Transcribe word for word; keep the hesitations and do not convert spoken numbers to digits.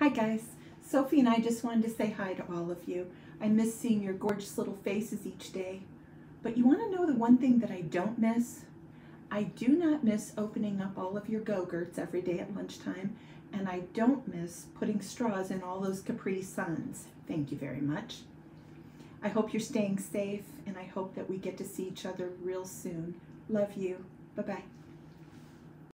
Hi guys, Sophie and I just wanted to say hi to all of you. I miss seeing your gorgeous little faces each day. But you want to know the one thing that I don't miss? I do not miss opening up all of your Go-Gurts every day at lunchtime, and I don't miss putting straws in all those Capri Suns. Thank you very much. I hope you're staying safe, and I hope that we get to see each other real soon. Love you. Bye-bye.